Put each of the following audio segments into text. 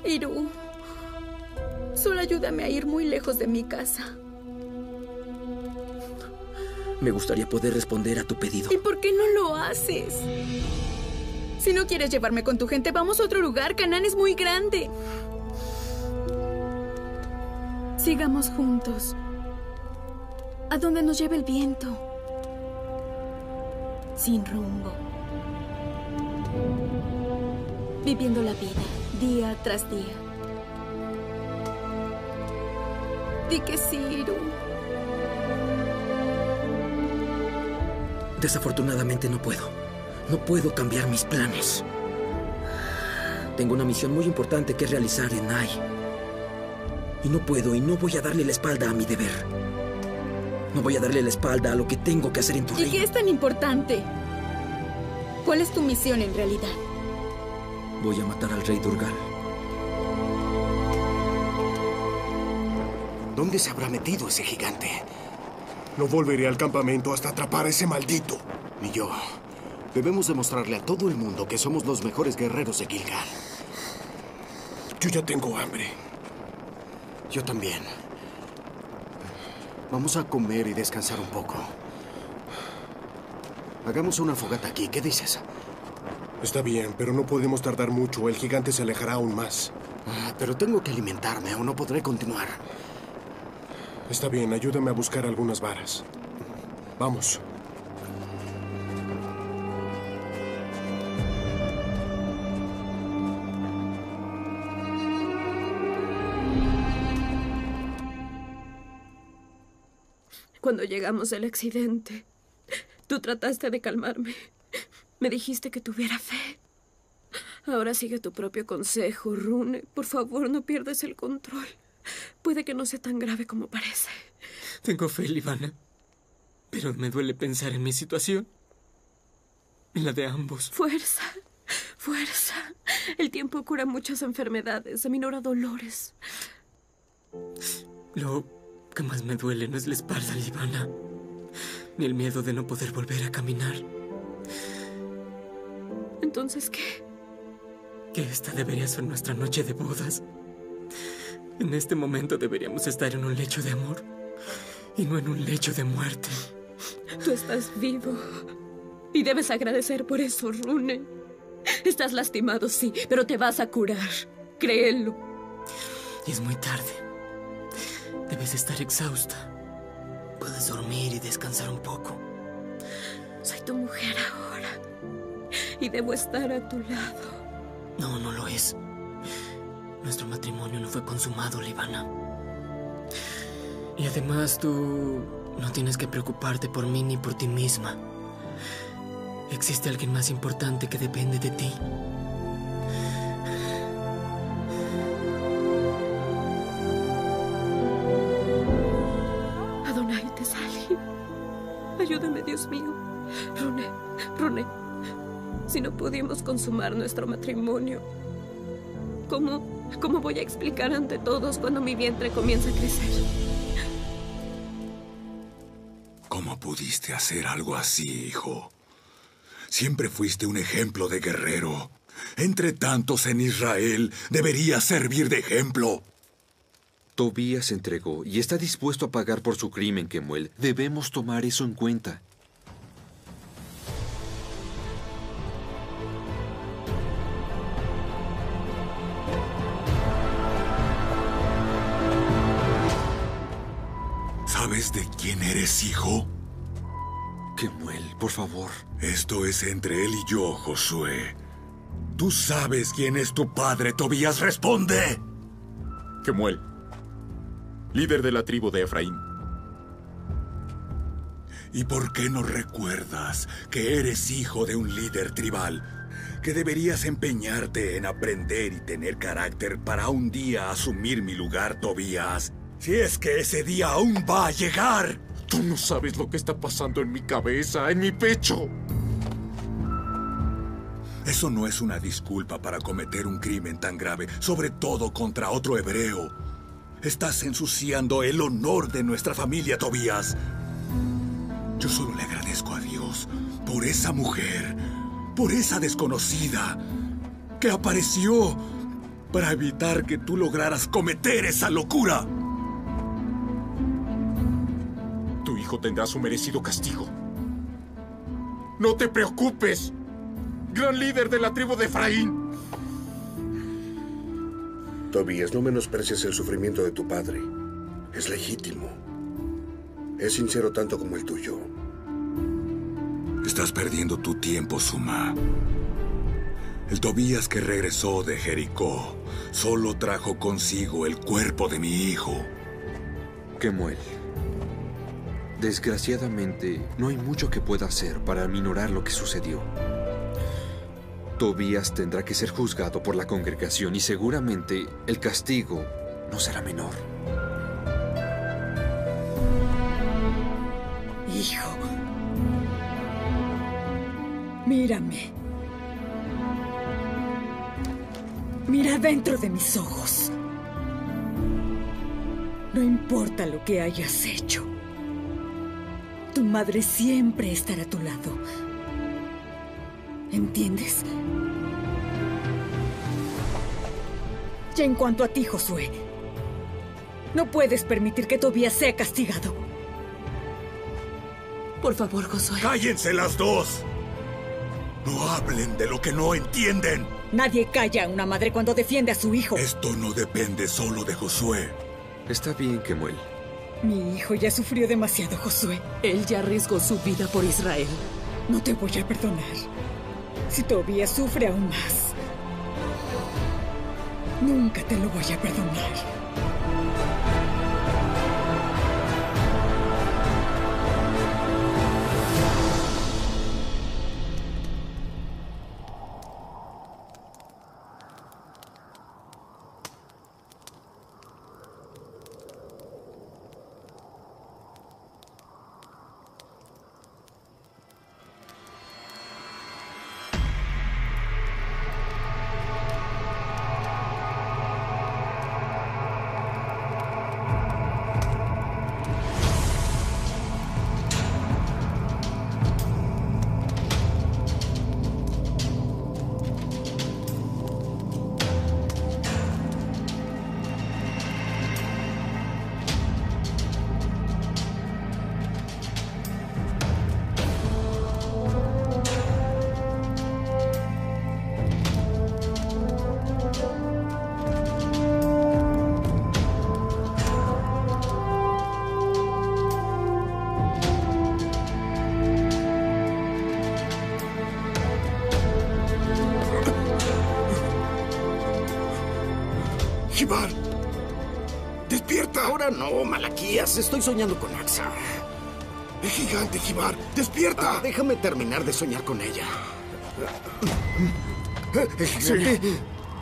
Hirú, solo ayúdame a ir muy lejos de mi casa. Me gustaría poder responder a tu pedido. ¿Y por qué no lo haces? Si no quieres llevarme con tu gente, vamos a otro lugar. Canaán es muy grande. Sigamos juntos. A donde nos lleve el viento. Sin rumbo. Viviendo la vida, día tras día. Di que sí, Hirú. Desafortunadamente no puedo. No puedo cambiar mis planes. Tengo una misión muy importante que realizar en Ai. Y no puedo y no voy a darle la espalda a mi deber. No voy a darle la espalda a lo que tengo que hacer en tu reino. ¿Y qué es tan importante? ¿Cuál es tu misión en realidad? Voy a matar al rey Durgal. ¿Dónde se habrá metido ese gigante? No volveré al campamento hasta atrapar a ese maldito. Ni yo. Debemos demostrarle a todo el mundo que somos los mejores guerreros de Gilgal. Yo ya tengo hambre. Yo también. Vamos a comer y descansar un poco. Hagamos una fogata aquí. ¿Qué dices? Está bien, pero no podemos tardar mucho. El gigante se alejará aún más. Pero tengo que alimentarme o no podré continuar. Está bien, ayúdame a buscar algunas varas. Vamos. Cuando llegamos del accidente, tú trataste de calmarme. Me dijiste que tuviera fe. Ahora sigue tu propio consejo, Rune. Por favor, no pierdas el control. Puede que no sea tan grave como parece. Tengo fe, Livana. Pero me duele pensar en mi situación. En la de ambos. Fuerza. Fuerza. El tiempo cura muchas enfermedades, aminora dolores. Lo que más me duele no es la espalda, Livana. Ni el miedo de no poder volver a caminar. ¿Entonces qué? Que esta debería ser nuestra noche de bodas. En este momento deberíamos estar en un lecho de amor y no en un lecho de muerte. Tú estás vivo y debes agradecer por eso, Rune. Estás lastimado, sí, pero te vas a curar. Créelo. Y es muy tarde. Debes estar exhausta. Puedes dormir y descansar un poco. Soy tu mujer ahora y debo estar a tu lado. No, no lo es. Nuestro matrimonio no fue consumado, Livana. Y además tú no tienes que preocuparte por mí ni por ti misma. Existe alguien más importante que depende de ti. Adonai Tesali. Ayúdame, Dios mío. Rune. Si no pudimos consumar nuestro matrimonio, ¿Cómo voy a explicar ante todos cuando mi vientre comienza a crecer? ¿Cómo pudiste hacer algo así, hijo? Siempre fuiste un ejemplo de guerrero. Entre tantos en Israel, deberías servir de ejemplo. Tobías se entregó y está dispuesto a pagar por su crimen, Kemuel. Debemos tomar eso en cuenta. ¿Sabes de quién eres hijo? Kemuel, por favor. Esto es entre él y yo, Josué. ¿Tú sabes quién es tu padre, Tobías? ¡Responde! Kemuel, líder de la tribu de Efraín. ¿Y por qué no recuerdas que eres hijo de un líder tribal? Que deberías empeñarte en aprender y tener carácter para un día asumir mi lugar, Tobías. Si es que ese día aún va a llegar. Tú no sabes lo que está pasando en mi cabeza, en mi pecho. Eso no es una disculpa para cometer un crimen tan grave, sobre todo contra otro hebreo. Estás ensuciando el honor de nuestra familia, Tobías. Yo solo le agradezco a Dios por esa mujer, por esa desconocida que apareció para evitar que tú lograras cometer esa locura. Tu hijo tendrá su merecido castigo. No te preocupes, gran líder de la tribu de Efraín. Tobías, no menosprecies el sufrimiento de tu padre. Es legítimo. Es sincero tanto como el tuyo. Estás perdiendo tu tiempo, Suma. El Tobías que regresó de Jericó solo trajo consigo el cuerpo de mi hijo. Kemuel, desgraciadamente, no hay mucho que pueda hacer para aminorar lo que sucedió. Tobías tendrá que ser juzgado por la congregación y seguramente el castigo no será menor. Hijo, mírame. Mira dentro de mis ojos. No importa lo que hayas hecho, tu madre siempre estará a tu lado. ¿Entiendes? Y en cuanto a ti, Josué, no puedes permitir que Tobías sea castigado. Por favor, Josué. ¡Cállense las dos! No hablen de lo que no entienden. Nadie calla a una madre cuando defiende a su hijo. Esto no depende solo de Josué. Está bien, Kemuel. Mi hijo ya sufrió demasiado, Josué. Él ya arriesgó su vida por Israel. No te voy a perdonar. Si Tobías sufre aún más, nunca te lo voy a perdonar. ¡Jibar! ¡Despierta! Ahora no, Malaquías. Estoy soñando con Axa. ¡Es gigante, Jibar! ¡Despierta! Déjame terminar de soñar con ella. ¿El gigante? Sí.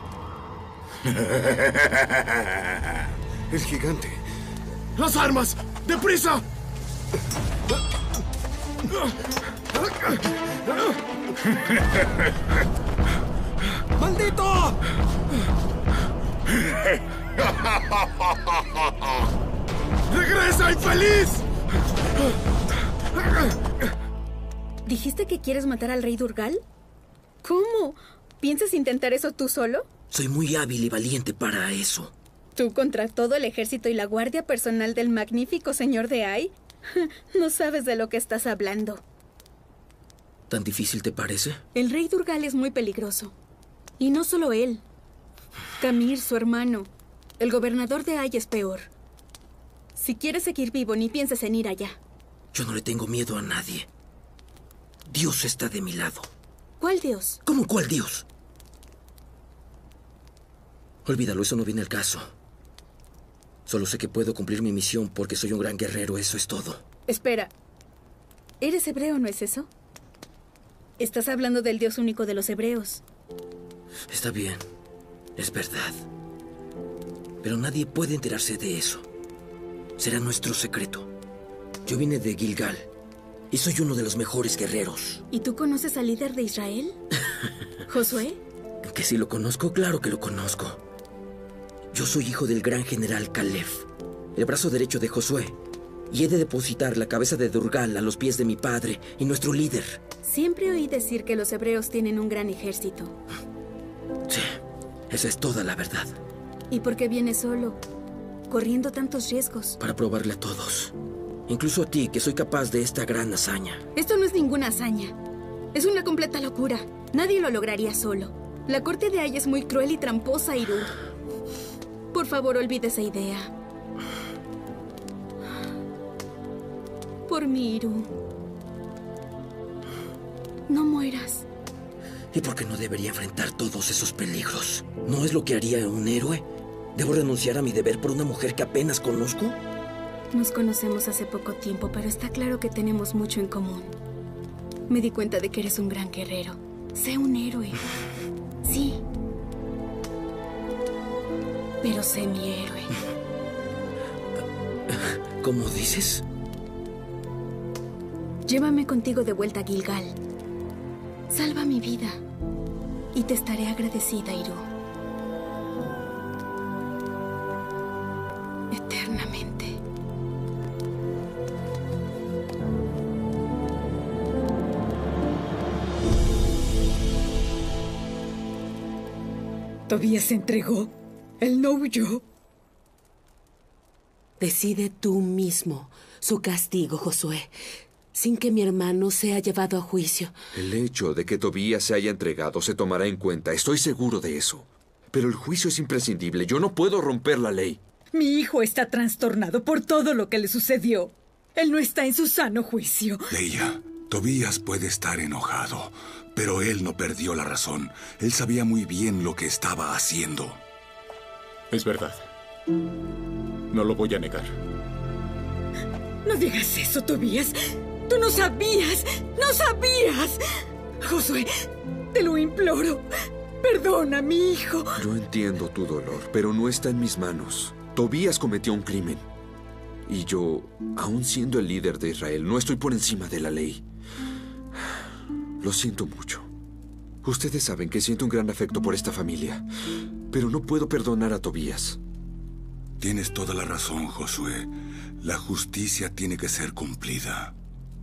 El gigante. ¡Las armas! ¡Deprisa! ¡Maldito! ¡Regresa, infeliz! ¿Dijiste que quieres matar al rey Durgal? ¿Cómo? ¿Piensas intentar eso tú solo? Soy muy hábil y valiente para eso. ¿Tú contra todo el ejército y la guardia personal del magnífico señor de Ai? No sabes de lo que estás hablando. ¿Tan difícil te parece? El rey Durgal es muy peligroso. Y no solo él. Camir, su hermano. El gobernador de Ai es peor. Si quieres seguir vivo, ni pienses en ir allá. Yo no le tengo miedo a nadie. Dios está de mi lado. ¿Cuál Dios? ¿Cómo cuál Dios? Olvídalo, eso no viene al caso. Solo sé que puedo cumplir mi misión porque soy un gran guerrero, eso es todo. Espera. ¿Eres hebreo, no es eso? Estás hablando del Dios único de los hebreos. Está bien, es verdad. Pero nadie puede enterarse de eso. Será nuestro secreto. Yo vine de Gilgal y soy uno de los mejores guerreros. ¿Y tú conoces al líder de Israel? ¿Josué? ¿Que si lo conozco? Claro que lo conozco. Yo soy hijo del gran general Caleb, el brazo derecho de Josué, y he de depositar la cabeza de Durgal a los pies de mi padre y nuestro líder. Siempre oí decir que los hebreos tienen un gran ejército. Sí, Esa es toda la verdad. ¿Y por qué vienes solo? Corriendo tantos riesgos. Para probarle a todos. Incluso a ti, que soy capaz de esta gran hazaña. Esto no es ninguna hazaña. Es una completa locura. Nadie lo lograría solo. La corte de Ai es muy cruel y tramposa, Iru. Por favor, olvide esa idea. Por mí, Iru. No mueras. ¿Y por qué no debería enfrentar todos esos peligros? ¿No es lo que haría un héroe? ¿Debo renunciar a mi deber por una mujer que apenas conozco? Nos conocemos hace poco tiempo, pero está claro que tenemos mucho en común. Me di cuenta de que eres un gran guerrero. Sé un héroe. Sí. Pero sé mi héroe. ¿Cómo dices? Llévame contigo de vuelta a Gilgal. Salva mi vida. Y te estaré agradecida, Iru. Eternamente. Tobías se entregó. Él no huyó. Decide tú mismo su castigo, Josué, sin que mi hermano sea llevado a juicio. El hecho de que Tobías se haya entregado se tomará en cuenta. Estoy seguro de eso. Pero el juicio es imprescindible. Yo no puedo romper la ley. Mi hijo está trastornado por todo lo que le sucedió. Él no está en su sano juicio. Leia, Tobías puede estar enojado, pero él no perdió la razón. Él sabía muy bien lo que estaba haciendo. Es verdad. No lo voy a negar. No digas eso, Tobías. Tú no sabías. ¡No sabías! Josué, te lo imploro. Perdona a mi hijo. Yo entiendo tu dolor, pero no está en mis manos. Tobías cometió un crimen. Y yo, aún siendo el líder de Israel, no estoy por encima de la ley. Lo siento mucho. Ustedes saben que siento un gran afecto por esta familia, pero no puedo perdonar a Tobías. Tienes toda la razón, Josué. La justicia tiene que ser cumplida.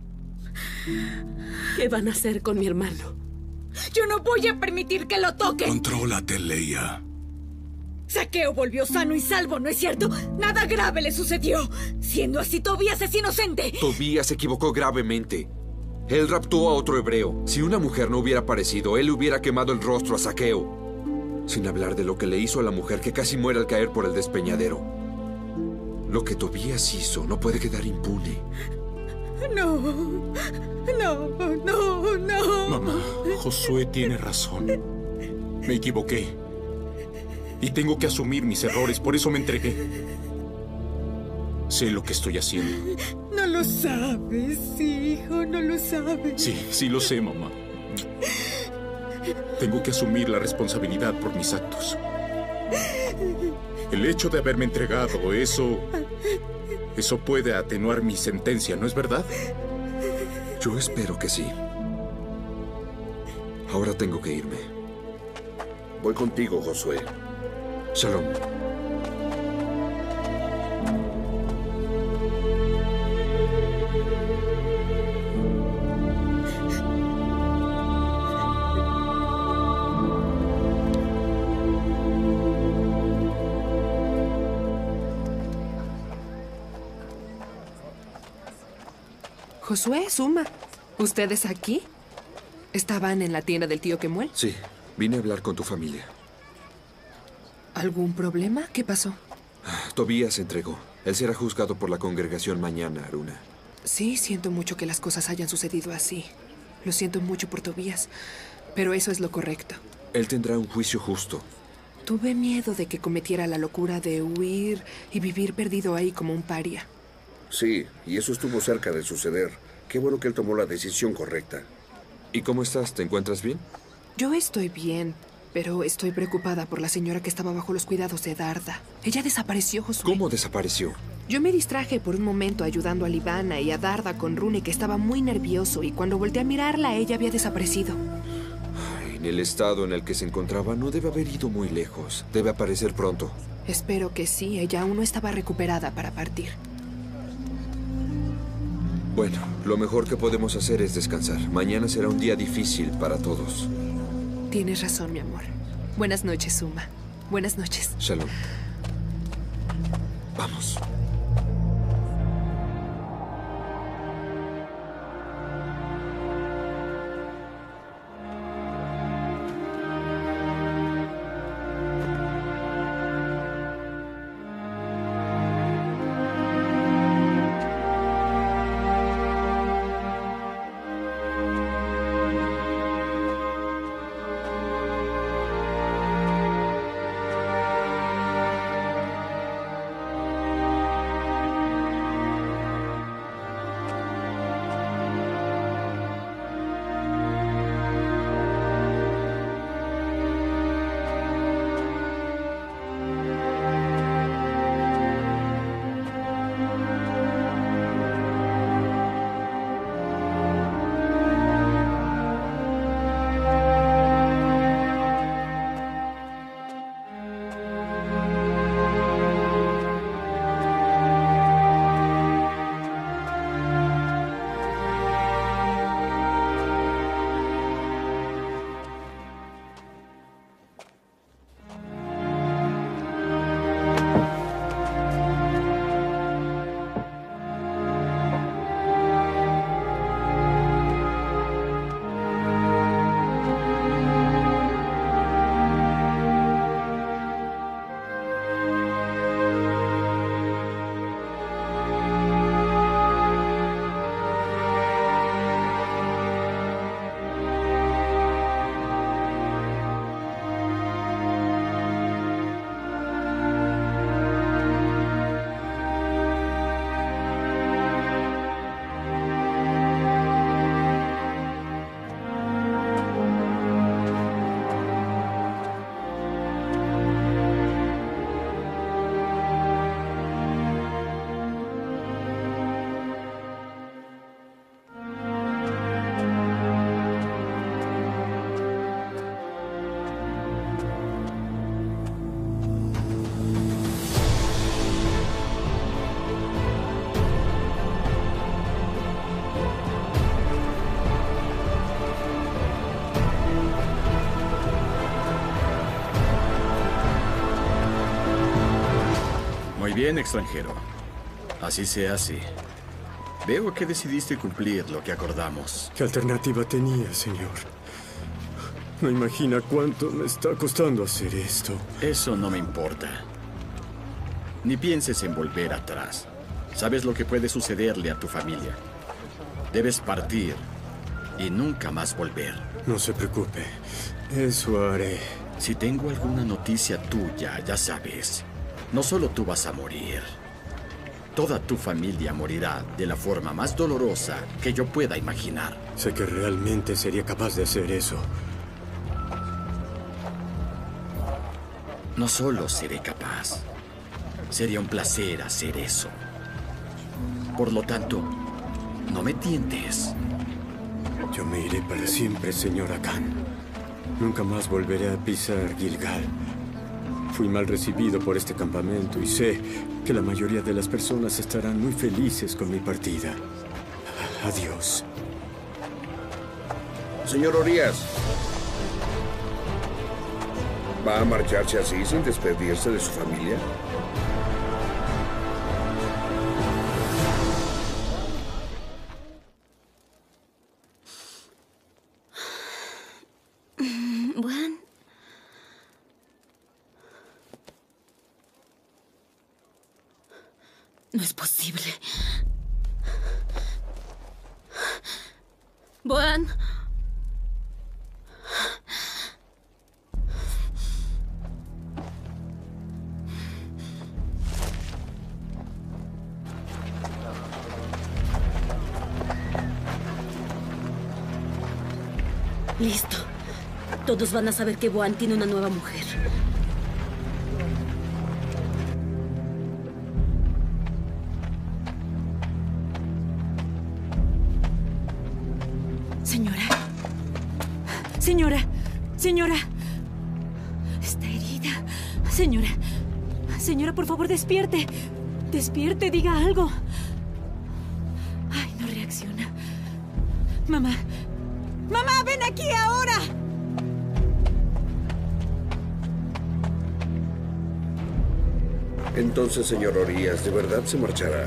¿Qué van a hacer con mi hermano? Yo no voy a permitir que lo toquen. Contrólate, Leia. Zaqueo volvió sano y salvo, ¿no es cierto? Nada grave le sucedió. Siendo así, Tobías es inocente. Tobías se equivocó gravemente. Él raptó a otro hebreo. Si una mujer no hubiera aparecido, él hubiera quemado el rostro a Zaqueo. Sin hablar de lo que le hizo a la mujer que casi muere al caer por el despeñadero. Lo que Tobías hizo no puede quedar impune. No, no, no, no. Mamá, Josué tiene razón. Me equivoqué. Y tengo que asumir mis errores, por eso me entregué. Sé lo que estoy haciendo. No lo sabes, hijo, no lo sabes. Sí, sí lo sé, mamá. Tengo que asumir la responsabilidad por mis actos. El hecho de haberme entregado, eso puede atenuar mi sentencia, ¿no es verdad? Yo espero que sí. Ahora tengo que irme. Voy contigo, Josué. Shalom. Josué, Suma, ¿ustedes aquí? ¿Estaban en la tienda del tío Kemuel? Sí, vine a hablar con tu familia. ¿Algún problema? ¿Qué pasó? Tobías se entregó. Él será juzgado por la congregación mañana, Aruna. Sí, siento mucho que las cosas hayan sucedido así. Lo siento mucho por Tobías, pero eso es lo correcto. Él tendrá un juicio justo. Tuve miedo de que cometiera la locura de huir y vivir perdido ahí como un paria. Sí, y eso estuvo cerca de suceder. Qué bueno que él tomó la decisión correcta. ¿Y cómo estás? ¿Te encuentras bien? Yo estoy bien, pero estoy preocupada por la señora que estaba bajo los cuidados de Darda. Ella desapareció, Josué. ¿Cómo desapareció? Yo me distraje por un momento ayudando a Livana y a Darda con Rune, que estaba muy nervioso, y cuando volteé a mirarla, ella había desaparecido. En el estado en el que se encontraba no debe haber ido muy lejos. Debe aparecer pronto. Espero que sí. Ella aún no estaba recuperada para partir. Bueno, lo mejor que podemos hacer es descansar. Mañana será un día difícil para todos. Tienes razón, mi amor. Buenas noches, Suma. Buenas noches. Shalom. Vamos. Muy bien, extranjero. Así se hace. Veo que decidiste cumplir lo que acordamos. ¿Qué alternativa tenía, señor? No imagina cuánto me está costando hacer esto. Eso no me importa. Ni pienses en volver atrás. Sabes lo que puede sucederle a tu familia. Debes partir y nunca más volver. No se preocupe. Eso haré. Si tengo alguna noticia tuya, ya sabes. No solo tú vas a morir. Toda tu familia morirá de la forma más dolorosa que yo pueda imaginar. Sé que realmente sería capaz de hacer eso. No solo seré capaz. Sería un placer hacer eso. Por lo tanto, no me tientes. Yo me iré para siempre, señor Akan. Nunca más volveré a pisar Gilgal. Fui mal recibido por este campamento y sé que la mayoría de las personas estarán muy felices con mi partida. Adiós. Señor Orías, ¿va a marcharse así sin despedirse de su familia? Bueno. No es posible. Boan. Listo. Todos van a saber que Boan tiene una nueva mujer. Señora. Está herida. Señora, por favor, despierte. Despierte, diga algo. Ay, no reacciona. Mamá, ven aquí ahora. Entonces, señor Orías, ¿de verdad se marchará?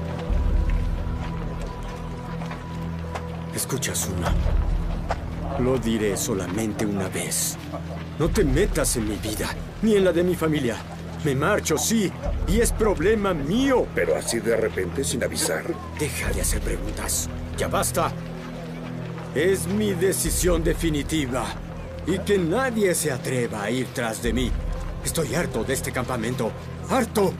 Escucha, Suma. Lo diré solamente una vez. No te metas en mi vida, ni en la de mi familia. Me marcho, sí, y es problema mío. Pero así de repente, sin avisar. Deja de hacer preguntas. Ya basta. Es mi decisión definitiva. Y que nadie se atreva a ir tras de mí. Estoy harto de este campamento. ¡Harto!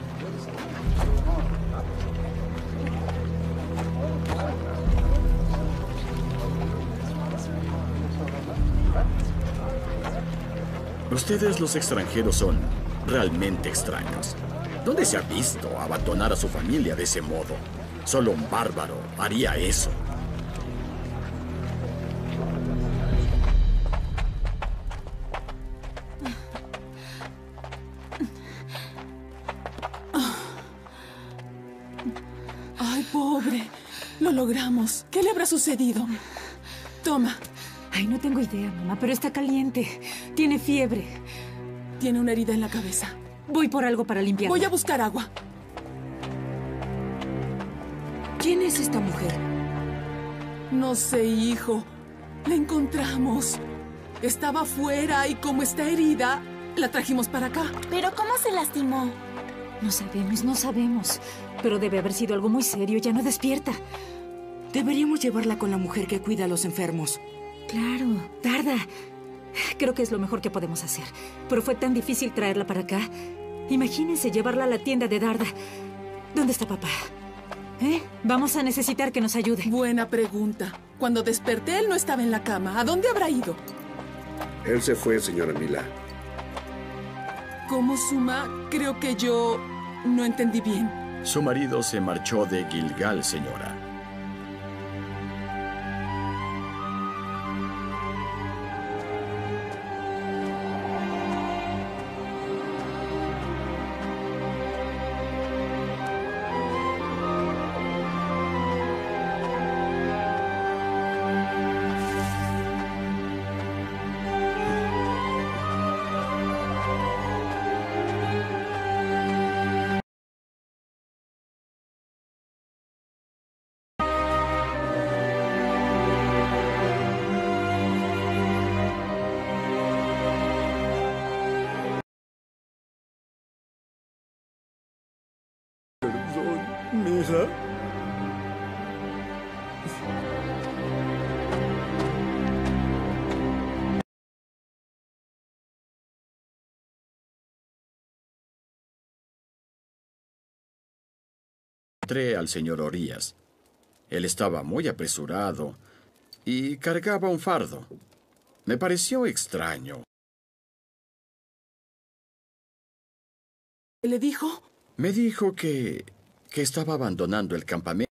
Ustedes los extranjeros son realmente extraños. ¿Dónde se ha visto abandonar a su familia de ese modo? Solo un bárbaro haría eso. Ay, pobre. Lo logramos. ¿Qué le habrá sucedido? Toma. Ay, no tengo idea, mamá, pero está caliente. Tiene fiebre. Tiene una herida en la cabeza. Voy por algo para limpiarla. Voy a buscar agua. ¿Quién es esta mujer? No sé, hijo. La encontramos. Estaba afuera y como está herida, la trajimos para acá. ¿Pero cómo se lastimó? No sabemos. Pero debe haber sido algo muy serio. Ya no despierta. Deberíamos llevarla con la mujer que cuida a los enfermos. Claro, Darda. Creo que es lo mejor que podemos hacer. Pero fue tan difícil traerla para acá. Imagínense llevarla a la tienda de Darda. ¿Dónde está papá? Vamos a necesitar que nos ayude. Buena pregunta. Cuando desperté, él no estaba en la cama. ¿A dónde habrá ido? Él se fue, señora Mila. ¿Cómo, Suma? Creo que yo no entendí bien. Su marido se marchó de Gilgal, señora. Mila. Encontré al señor Orías. Él estaba muy apresurado y cargaba un fardo. Me pareció extraño. ¿Qué le dijo? Me dijo que estaba abandonando el campamento.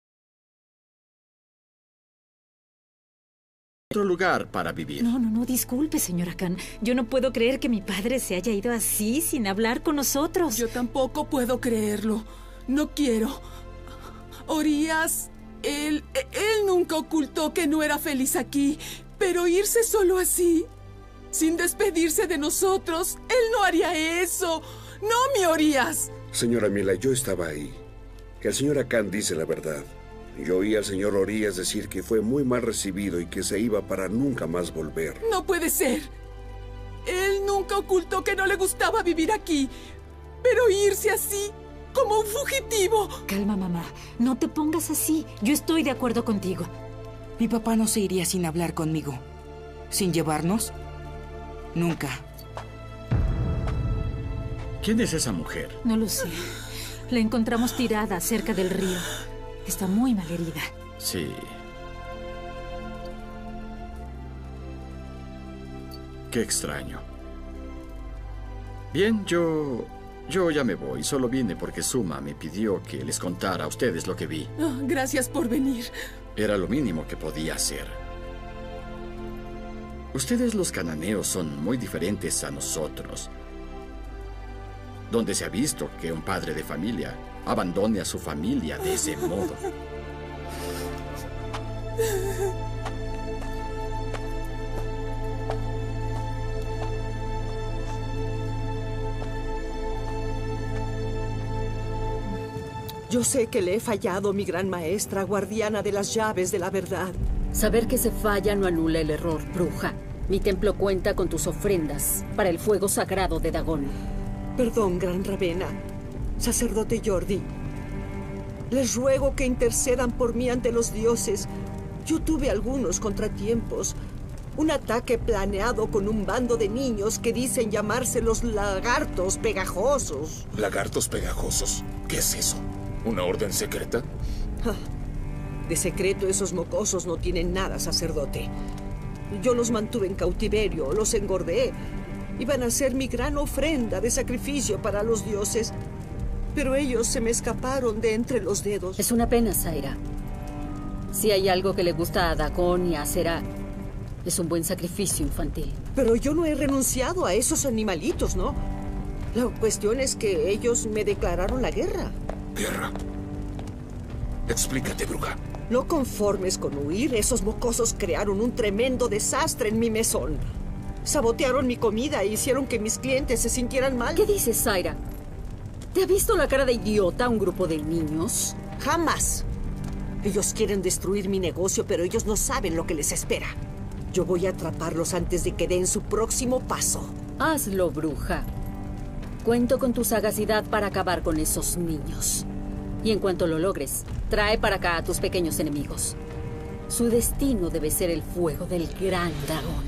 Otro lugar para vivir. No, disculpe, señora Khan. Yo no puedo creer que mi padre se haya ido así, sin hablar con nosotros. Yo tampoco puedo creerlo. No quiero. Orías, él nunca ocultó que no era feliz aquí. Pero irse solo así, sin despedirse de nosotros, él no haría eso. ¡No, mi Orías! Señora Mila, yo estaba ahí. El señor Akan dice la verdad. Yo oí al señor Orías decir que fue muy mal recibido y que se iba para nunca más volver. ¡No puede ser! Él nunca ocultó que no le gustaba vivir aquí. Pero irse así, como un fugitivo... Calma, mamá. No te pongas así. Yo estoy de acuerdo contigo. Mi papá no se iría sin hablar conmigo. ¿Sin llevarnos? Nunca. ¿Quién es esa mujer? No lo sé. La encontramos tirada cerca del río. Está muy mal herida. Sí. Qué extraño. Bien, yo ya me voy. Solo vine porque Suma me pidió que les contara a ustedes lo que vi. Oh, gracias por venir. Era lo mínimo que podía hacer. Ustedes los cananeos son muy diferentes a nosotros. ¿Dónde se ha visto que un padre de familia abandone a su familia de ese modo? Yo sé que le he fallado, mi gran maestra, guardiana de las llaves de la verdad. Saber que se falla no anula el error, bruja. Mi templo cuenta con tus ofrendas para el fuego sagrado de Dagón. Perdón, gran Ravenna. Sacerdote Jordi. Les ruego que intercedan por mí ante los dioses. Yo tuve algunos contratiempos. Un ataque planeado con un bando de niños que dicen llamarse los lagartos pegajosos. ¿Lagartos pegajosos? ¿Qué es eso? ¿Una orden secreta? De secreto esos mocosos no tienen nada, sacerdote. Yo los mantuve en cautiverio, los engordé. Iban a ser mi gran ofrenda de sacrificio para los dioses. Pero ellos se me escaparon de entre los dedos. Es una pena, Zaira. Si hay algo que le gusta a Dagón y a Serac, es un buen sacrificio infantil. Pero yo no he renunciado a esos animalitos, ¿no? La cuestión es que ellos me declararon la guerra. ¿Guerra? Explícate, bruja. No conformes con huir, esos mocosos crearon un tremendo desastre en mi mesón. Sabotearon mi comida e hicieron que mis clientes se sintieran mal. ¿Qué dices, Zaira? ¿Te ha visto la cara de idiota un grupo de niños? ¡Jamás! Ellos quieren destruir mi negocio, pero ellos no saben lo que les espera. Yo voy a atraparlos antes de que den su próximo paso. Hazlo, bruja. Cuento con tu sagacidad para acabar con esos niños. Y en cuanto lo logres, trae para acá a tus pequeños enemigos. Su destino debe ser el fuego del gran dragón.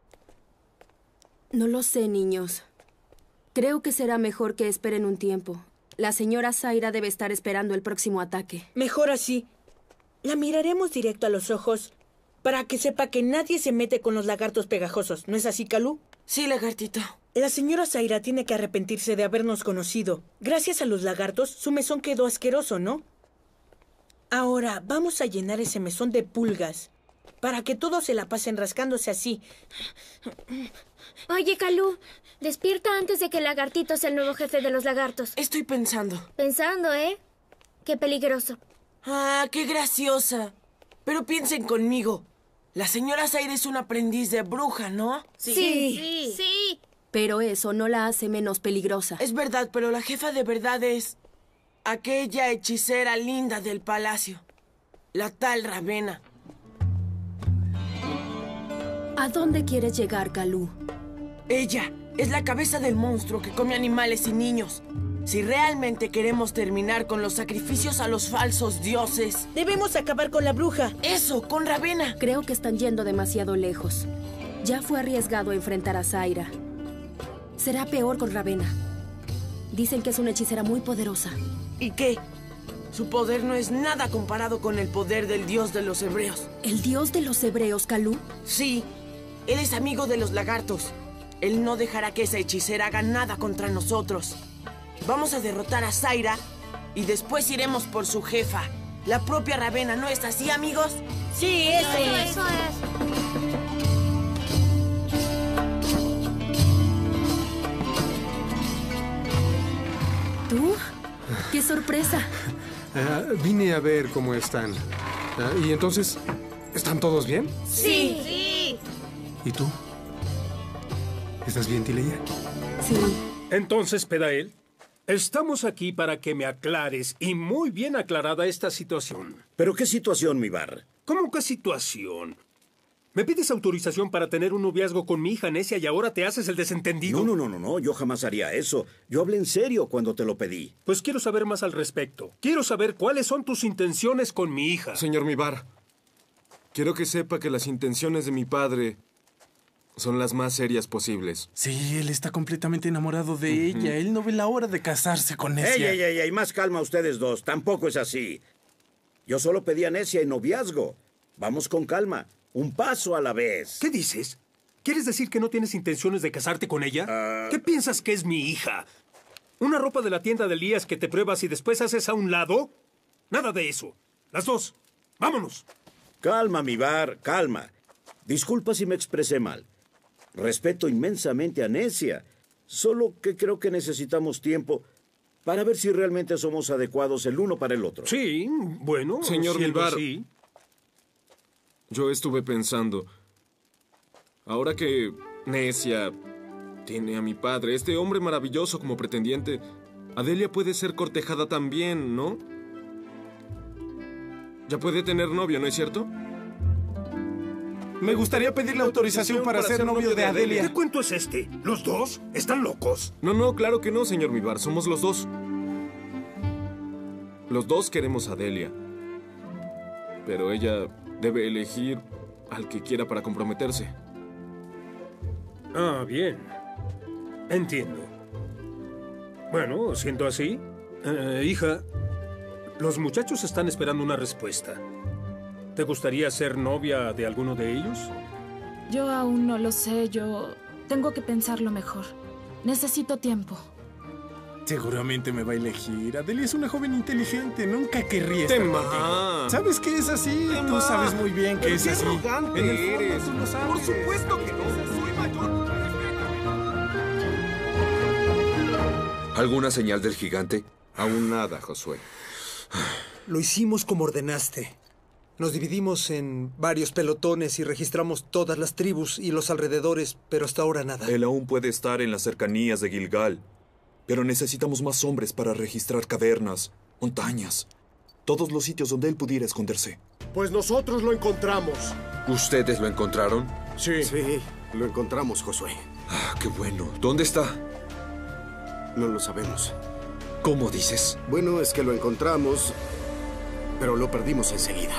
No lo sé, niños. Creo que será mejor que esperen un tiempo. La señora Zaira debe estar esperando el próximo ataque. Mejor así. La miraremos directo a los ojos para que sepa que nadie se mete con los lagartos pegajosos. ¿No es así, Kalú? Sí, lagartito. La señora Zaira tiene que arrepentirse de habernos conocido. Gracias a los lagartos, su mesón quedó asqueroso, ¿no? Ahora, vamos a llenar ese mesón de pulgas para que todos se la pasen rascándose así. Oye, Kalú, despierta antes de que el lagartito sea el nuevo jefe de los lagartos. Estoy pensando. Pensando, ¿eh? Qué peligroso. Ah, qué graciosa. Pero piensen conmigo. La señora Zaira es un aprendiz de bruja, ¿no? Sí. Pero eso no la hace menos peligrosa. Es verdad, pero la jefa de verdad es aquella hechicera linda del palacio. La tal Ravenna. ¿A dónde quieres llegar, Kalú? Ella es la cabeza del monstruo que come animales y niños. Si realmente queremos terminar con los sacrificios a los falsos dioses... ¡Debemos acabar con la bruja! ¡Eso, con Ravenna! Creo que están yendo demasiado lejos. Ya fue arriesgado enfrentar a Zaira. Será peor con Ravenna. Dicen que es una hechicera muy poderosa. ¿Y qué? Su poder no es nada comparado con el poder del dios de los hebreos. ¿El dios de los hebreos, Kalú? Sí. Él es amigo de los lagartos. Él no dejará que esa hechicera haga nada contra nosotros. Vamos a derrotar a Zaira y después iremos por su jefa, la propia Ravenna. ¿No es así, amigos? Sí, eso es. ¿Tú? ¡Qué sorpresa! Vine a ver cómo están. ¿Y entonces, están todos bien? Sí. ¿Y tú? ¿Estás bien, Tileia? Sí. Entonces, Pedael, estamos aquí para que me aclares, y muy bien aclarada, esta situación. ¿Pero qué situación, mi bar? ¿Cómo qué situación? ¿Me pides autorización para tener un noviazgo con mi hija Necia y ahora te haces el desentendido? No, yo jamás haría eso. Yo hablé en serio cuando te lo pedí. Pues quiero saber más al respecto. Quiero saber cuáles son tus intenciones con mi hija. Señor Mibar, quiero que sepa que las intenciones de mi padre son las más serias posibles. Sí, él está completamente enamorado de ella. Él no ve la hora de casarse con Necia. ¡Ey! Más calma ustedes dos. Tampoco es así. Yo solo pedí a Necia en noviazgo. Vamos con calma. Un paso a la vez. ¿Qué dices? ¿Quieres decir que no tienes intenciones de casarte con ella? ¿Qué piensas que es mi hija? ¿Una ropa de la tienda de Elías que te pruebas y después haces a un lado? Nada de eso. Las dos. ¡Vámonos! Calma, mi bar, calma. Disculpa si me expresé mal. Respeto inmensamente a Necia. Solo que creo que necesitamos tiempo para ver si realmente somos adecuados el uno para el otro. Sí, bueno, señor Milbar, sí. Yo estuve pensando, ahora que Necia tiene a mi padre, este hombre maravilloso como pretendiente, Adelia puede ser cortejada también, ¿no? Ya puede tener novio, ¿no es cierto? Me gustaría pedirle autorización para ser novio de Adelia. ¿Qué cuento es este? ¿Los dos? ¿Están locos? No, claro que no, señor Mivar. Somos los dos. Los dos queremos a Adelia. Pero ella debe elegir al que quiera para comprometerse. Ah, bien. Entiendo. Bueno, siendo así, hija, los muchachos están esperando una respuesta. ¿Te gustaría ser novia de alguno de ellos? Yo aún no lo sé. Yo tengo que pensarlo mejor. Necesito tiempo. Seguramente me va a elegir. Adelia es una joven inteligente. Nunca querría estar Tema. contigo. ¿Sabes que es así? Tema. Tú sabes muy bien que es ¡Qué así. arrogante En el fondo, eres! tú lo sabes. ¡Por supuesto que no! ¡Soy mayor! ¿Alguna señal del gigante? Aún nada, Josué. Lo hicimos como ordenaste. Nos dividimos en varios pelotones y registramos todas las tribus y los alrededores, pero hasta ahora nada. Él aún puede estar en las cercanías de Gilgal, pero necesitamos más hombres para registrar cavernas, montañas, todos los sitios donde él pudiera esconderse. Pues nosotros lo encontramos. ¿Ustedes lo encontraron? Sí. Sí, lo encontramos, Josué. Ah, qué bueno. ¿Dónde está? No lo sabemos. ¿Cómo dices? Bueno, es que lo encontramos, pero lo perdimos enseguida.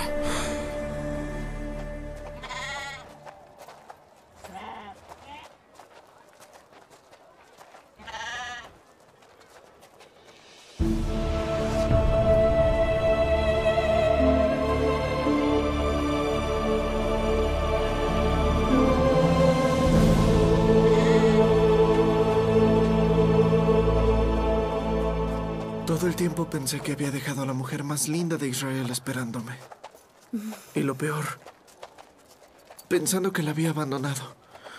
Todo el tiempo pensé que había dejado a la mujer más linda de Israel esperándome. Y lo peor, pensando que la había abandonado.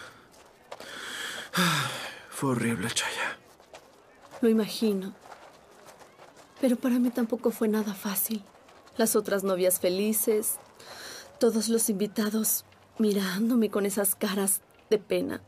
Fue horrible, Chaya. Lo imagino. Pero para mí tampoco fue nada fácil. Las otras novias felices, todos los invitados mirándome con esas caras de pena.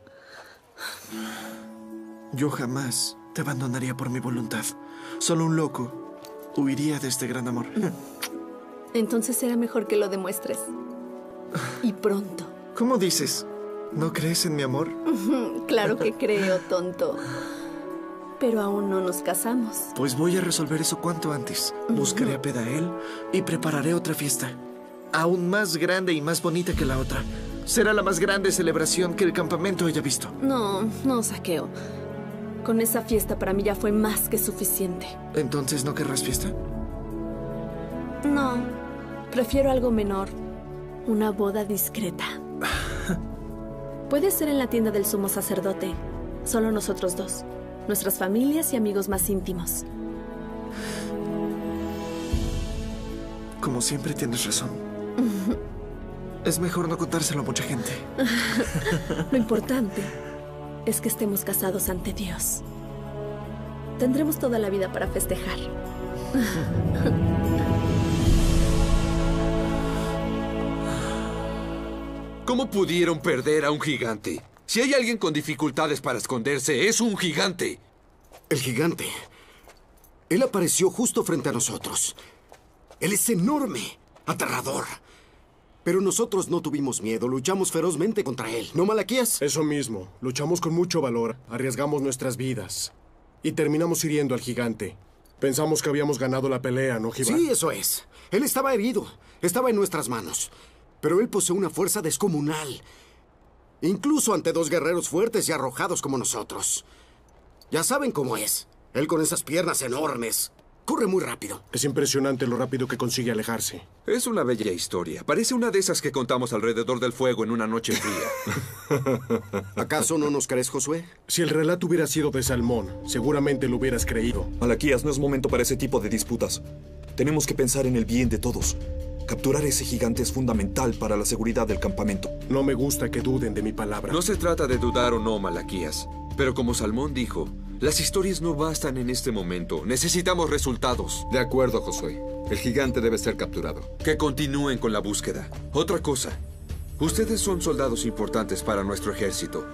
Yo jamás te abandonaría por mi voluntad. Solo un loco huiría de este gran amor. Entonces será mejor que lo demuestres. Y pronto. ¿Cómo dices? ¿No crees en mi amor? Claro que creo, tonto. Pero aún no nos casamos. Pues voy a resolver eso cuanto antes. Buscaré a Pedael y prepararé otra fiesta. Aún más grande y más bonita que la otra. Será la más grande celebración que el campamento haya visto. No, Saqueo. Con esa fiesta para mí ya fue más que suficiente. ¿Entonces no querrás fiesta? No, prefiero algo menor. Una boda discreta. Puede ser en la tienda del sumo sacerdote. Solo nosotros dos. Nuestras familias y amigos más íntimos. Como siempre tienes razón. Es mejor no contárselo a mucha gente. Lo importante es que estemos casados ante Dios. Tendremos toda la vida para festejar. ¿Cómo pudieron perder a un gigante? Si hay alguien con dificultades para esconderse, es un gigante. El gigante. Él apareció justo frente a nosotros. Él es enorme, aterrador. Pero nosotros no tuvimos miedo, luchamos ferozmente contra él, ¿no, Malaquías? Eso mismo, luchamos con mucho valor, arriesgamos nuestras vidas y terminamos hiriendo al gigante. Pensamos que habíamos ganado la pelea, ¿no, Gibar? Sí, eso es. Él estaba herido, estaba en nuestras manos. Pero él posee una fuerza descomunal. Incluso ante dos guerreros fuertes y arrojados como nosotros. Ya saben cómo es. Él con esas piernas enormes. Corre muy rápido. Es impresionante lo rápido que consigue alejarse. Es una bella historia. Parece una de esas que contamos alrededor del fuego en una noche fría. ¿Acaso no nos crees, Josué? Si el relato hubiera sido de Salmón, seguramente lo hubieras creído. Malaquías, no es momento para ese tipo de disputas. Tenemos que pensar en el bien de todos. Capturar ese gigante es fundamental para la seguridad del campamento. No me gusta que duden de mi palabra. No se trata de dudar o no, Malaquías. Pero como Salmón dijo, las historias no bastan en este momento. Necesitamos resultados. De acuerdo, Josué. El gigante debe ser capturado. Que continúen con la búsqueda. Otra cosa. Ustedes son soldados importantes para nuestro ejército.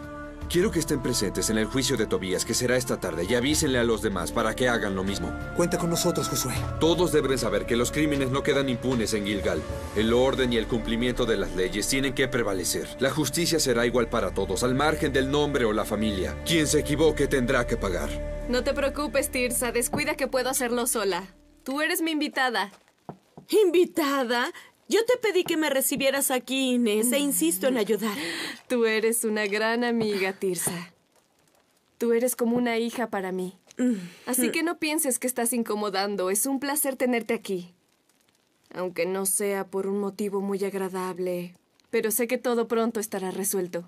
Quiero que estén presentes en el juicio de Tobías, que será esta tarde, y avísenle a los demás para que hagan lo mismo. Cuenta con nosotros, Josué. Todos deben saber que los crímenes no quedan impunes en Gilgal. El orden y el cumplimiento de las leyes tienen que prevalecer. La justicia será igual para todos, al margen del nombre o la familia. Quien se equivoque tendrá que pagar. No te preocupes, Tirsa. Descuida que puedo hacerlo sola. Tú eres mi invitada. ¿Invitada? Yo te pedí que me recibieras aquí, Inés, e insisto en ayudar. Tú eres una gran amiga, Tirsa. Tú eres como una hija para mí. Así que no pienses que estás incomodando. Es un placer tenerte aquí. Aunque no sea por un motivo muy agradable. Pero sé que todo pronto estará resuelto.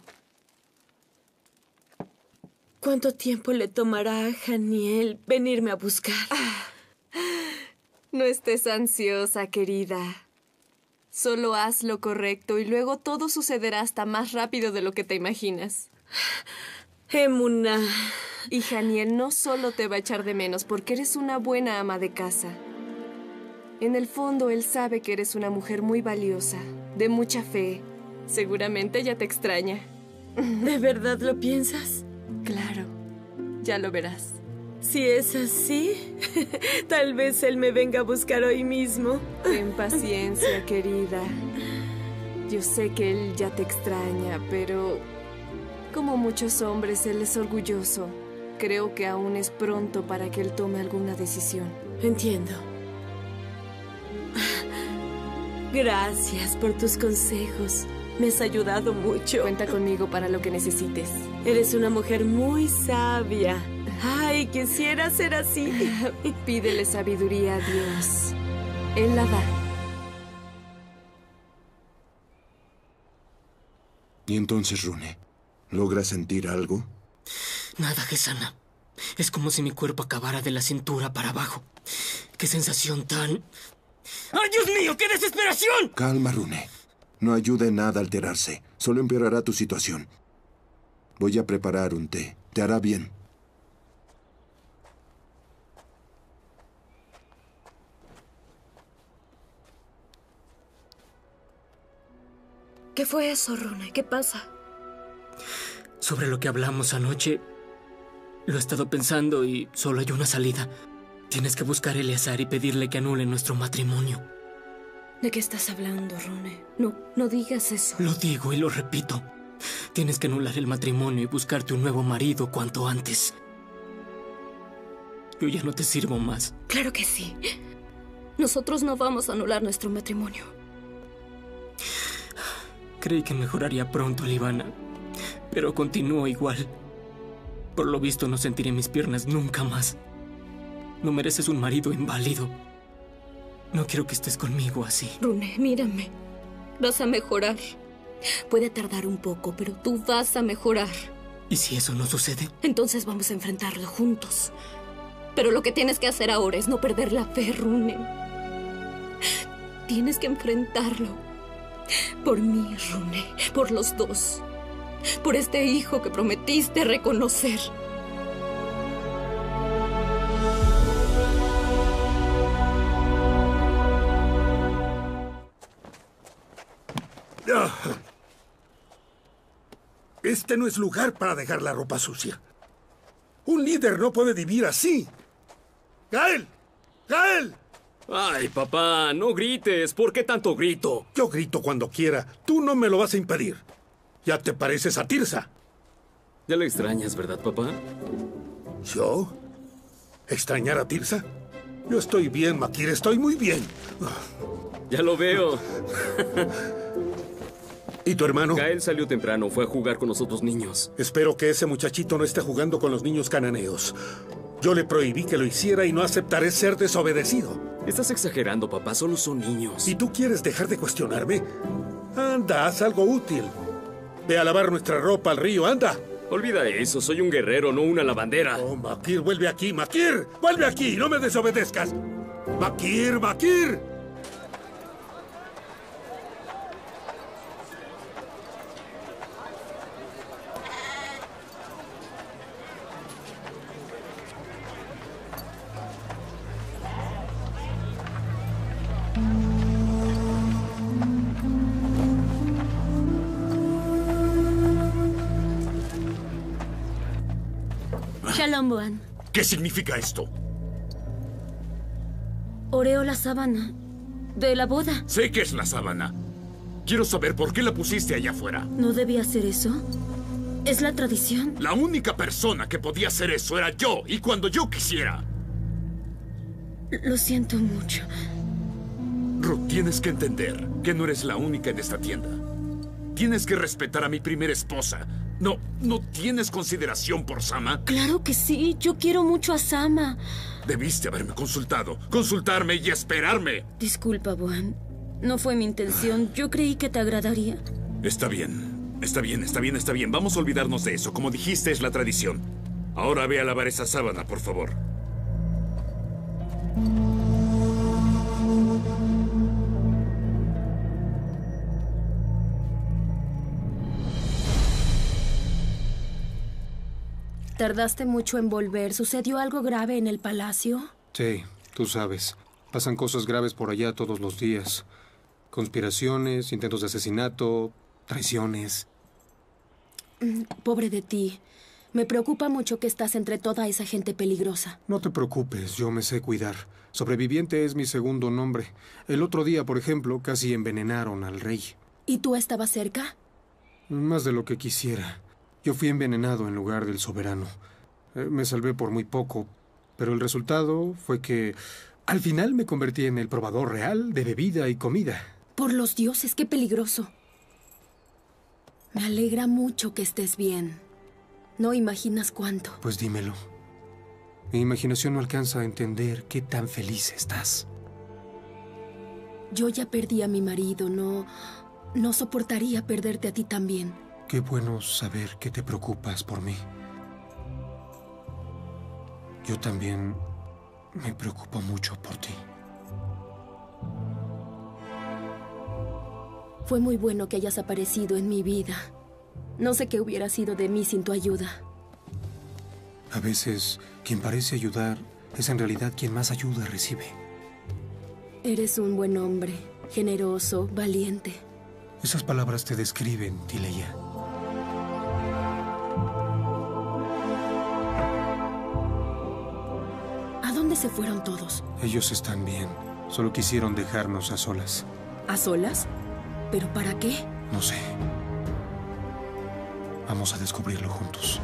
¿Cuánto tiempo le tomará a Haniel venirme a buscar? No estés ansiosa, querida. Solo haz lo correcto y luego todo sucederá hasta más rápido de lo que te imaginas. Emuná. Y Haniel no solo te va a echar de menos porque eres una buena ama de casa. En el fondo, él sabe que eres una mujer muy valiosa, de mucha fe. Seguramente ya te extraña. ¿De verdad lo piensas? Claro. Ya lo verás. Si es así, tal vez él me venga a buscar hoy mismo. Ten paciencia, querida. Yo sé que él ya te extraña, pero como muchos hombres, él es orgulloso. Creo que aún es pronto para que él tome alguna decisión. Entiendo. Gracias por tus consejos. Me has ayudado mucho. Cuenta conmigo para lo que necesites. Eres una mujer muy sabia. Ay, quisiera ser así. Pídele sabiduría a Dios. Él la da. ¿Y entonces, Rune? ¿Logras sentir algo? Nada, Gesana. Es como si mi cuerpo acabara de la cintura para abajo. ¡Qué sensación tan... ¡Ay, Dios mío, qué desesperación! Calma, Rune. No ayuda en nada a alterarse. Solo empeorará tu situación. Voy a preparar un té. Te hará bien. ¿Qué fue eso, Rune? ¿Qué pasa? Sobre lo que hablamos anoche, lo he estado pensando y solo hay una salida. Tienes que buscar a Eleazar y pedirle que anule nuestro matrimonio. ¿De qué estás hablando, Rune? No digas eso. Lo digo y lo repito. Tienes que anular el matrimonio y buscarte un nuevo marido cuanto antes. Yo ya no te sirvo más. Claro que sí. Nosotros no vamos a anular nuestro matrimonio. Creí que mejoraría pronto, Livana, pero continúo igual. Por lo visto no sentiré mis piernas nunca más. No mereces un marido inválido. No quiero que estés conmigo así. Rune, mírame. Vas a mejorar. Puede tardar un poco, pero tú vas a mejorar. ¿Y si eso no sucede? Entonces vamos a enfrentarlo juntos. Pero lo que tienes que hacer ahora es no perder la fe, Rune. Tienes que enfrentarlo. Por mí, Rune. Por los dos. Por este hijo que prometiste reconocer. Este no es lugar para dejar la ropa sucia. Un líder no puede vivir así. ¡Gael! ¡Gael! Ay, papá, no grites. ¿Por qué tanto grito? Yo grito cuando quiera. Tú no me lo vas a impedir. Ya te pareces a Tirsa. Ya le extrañas, ¿verdad, papá? ¿Yo? ¿Extrañar a Tirsa? Yo estoy bien, Makir. Estoy muy bien. Ya lo veo. ¿Y tu hermano? Gael salió temprano. Fue a jugar con los otros niños. Espero que ese muchachito no esté jugando con los niños cananeos. Yo le prohibí que lo hiciera y no aceptaré ser desobedecido. Estás exagerando, papá. Solo son niños. ¿Y tú quieres dejar de cuestionarme? Anda, haz algo útil. Ve a lavar nuestra ropa al río, anda. Olvida eso. Soy un guerrero, no una lavandera. Oh, Makir, vuelve aquí. Makir, vuelve aquí. No me desobedezcas. Makir, Makir. Shalom, Boan. ¿Qué significa esto? Oreo la sábana de la boda. Sé que es la sábana. Quiero saber por qué la pusiste allá afuera. ¿No debía hacer eso? Es la tradición. La única persona que podía hacer eso era yo, y cuando yo quisiera. Lo siento mucho. Ruth, tienes que entender que no eres la única en esta tienda. Tienes que respetar a mi primera esposa. ¿No tienes consideración por Sama? Claro que sí. Yo quiero mucho a Sama. Debiste haberme consultarme y esperarme. Disculpa, Boan. No fue mi intención. Yo creí que te agradaría. Está bien. Vamos a olvidarnos de eso. Como dijiste, es la tradición. Ahora ve a lavar esa sábana, por favor. ¿Tardaste mucho en volver? ¿Sucedió algo grave en el palacio? Sí, tú sabes. Pasan cosas graves por allá todos los días. Conspiraciones, intentos de asesinato, traiciones. Pobre de ti. Me preocupa mucho que estás entre toda esa gente peligrosa. No te preocupes, yo me sé cuidar. Sobreviviente es mi segundo nombre. El otro día, por ejemplo, casi envenenaron al rey. ¿Y tú estabas cerca? Más de lo que quisiera. Yo fui envenenado en lugar del soberano. Me salvé por muy poco, pero el resultado fue que al final me convertí en el probador real de bebida y comida. Por los dioses, qué peligroso. Me alegra mucho que estés bien. No imaginas cuánto. Pues dímelo. Mi imaginación no alcanza a entender qué tan feliz estás. Yo ya perdí a mi marido. No soportaría perderte a ti también. Qué bueno saber que te preocupas por mí. Yo también me preocupo mucho por ti. Fue muy bueno que hayas aparecido en mi vida. No sé qué hubiera sido de mí sin tu ayuda. A veces, quien parece ayudar es en realidad quien más ayuda recibe. Eres un buen hombre, generoso, valiente. Esas palabras te describen, Tileia. ¿A dónde se fueron todos? Ellos están bien. Solo quisieron dejarnos a solas. ¿A solas? ¿Pero para qué? No sé. Vamos a descubrirlo juntos.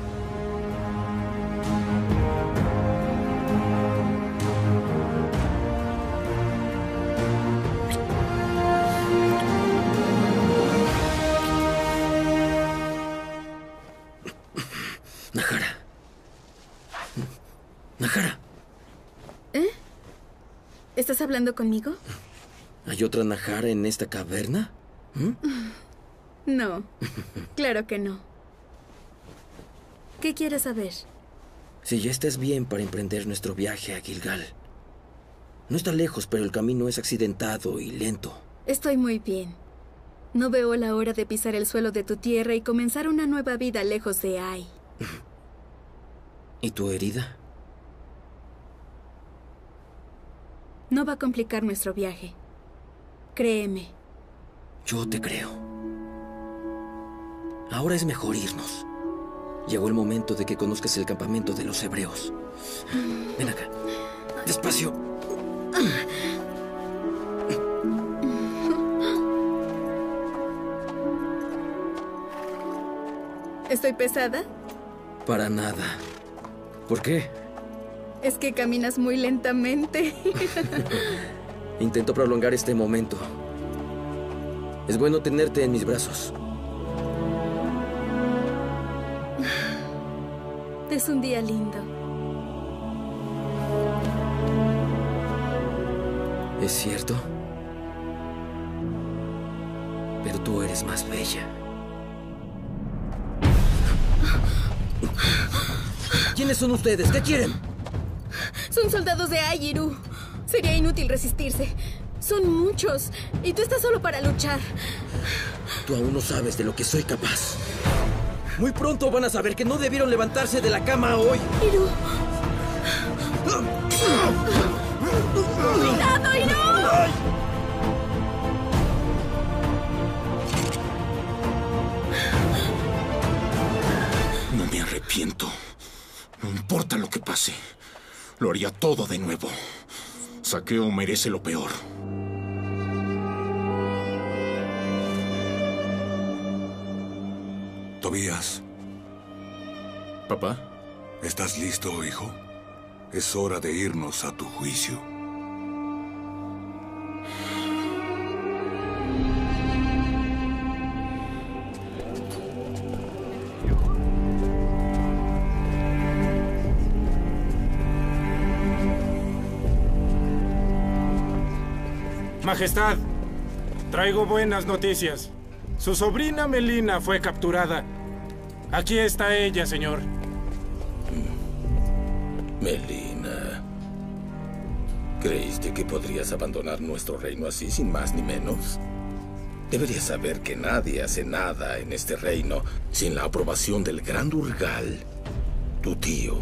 Najara. Najara. ¿Eh? ¿Estás hablando conmigo? ¿Hay otra Najara en esta caverna? No, claro que no. ¿Qué quieres saber? Si ya estás bien para emprender nuestro viaje a Gilgal. No está lejos, pero el camino es accidentado y lento. Estoy muy bien. No veo la hora de pisar el suelo de tu tierra y comenzar una nueva vida lejos de Ai. ¿Y tu herida? No va a complicar nuestro viaje. Créeme. Yo te creo. Ahora es mejor irnos. Llegó el momento de que conozcas el campamento de los hebreos. Ven acá. Despacio. ¿Estoy pesada? Para nada. ¿Por qué? Es que caminas muy lentamente. Intento prolongar este momento. Es bueno tenerte en mis brazos. Es un día lindo. ¿Es cierto? Pero tú eres más bella. ¿Quiénes son ustedes? ¿Qué quieren? Son soldados de Airu. Sería inútil resistirse. Son muchos. Y tú estás solo para luchar. Tú aún no sabes de lo que soy capaz. Muy pronto van a saber que no debieron levantarse de la cama hoy. Iru. ¡Cuidado, Iru! No me arrepiento. No importa lo Lo haría todo de nuevo. Saqueo merece lo peor. Tobías. ¿Papá? ¿Estás listo, hijo? Es hora de irnos a tu juicio. Majestad, traigo buenas noticias. Su sobrina Melina fue capturada. Aquí está ella, señor. Melina. ¿Creíste que podrías abandonar nuestro reino así, sin más ni menos? Deberías saber que nadie hace nada en este reino sin la aprobación del Gran Urgal, tu tío.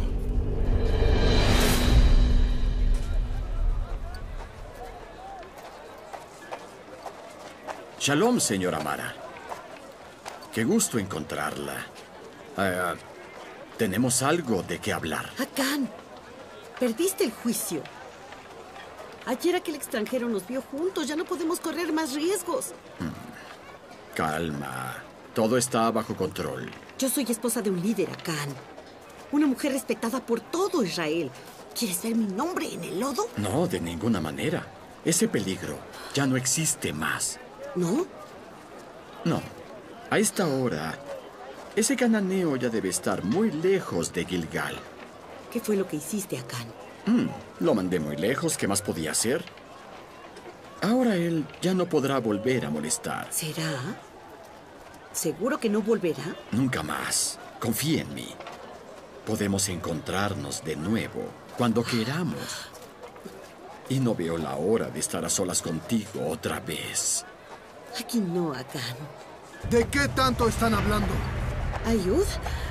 Shalom, señora Mara. Qué gusto encontrarla. Tenemos algo de qué hablar. Akan, perdiste el juicio. Ayer aquel extranjero nos vio juntos. Ya no podemos correr más riesgos. Calma. Todo está bajo control. Yo soy esposa de un líder, Akan. Una mujer respetada por todo Israel. ¿Quieres ver mi nombre en el lodo? No, de ninguna manera. Ese peligro ya no existe más. ¿No? No. A esta hora, ese cananeo ya debe estar muy lejos de Gilgal. ¿Qué fue lo que hiciste, Akan? Lo mandé muy lejos. ¿Qué más podía hacer? Ahora él ya no podrá volver a molestar. ¿Será? ¿Seguro que no volverá? Nunca más. Confía en mí. Podemos encontrarnos de nuevo cuando queramos. Y no veo la hora de estar a solas contigo otra vez. Aquí no, Akan. ¿De qué tanto están hablando? ¿Ayud?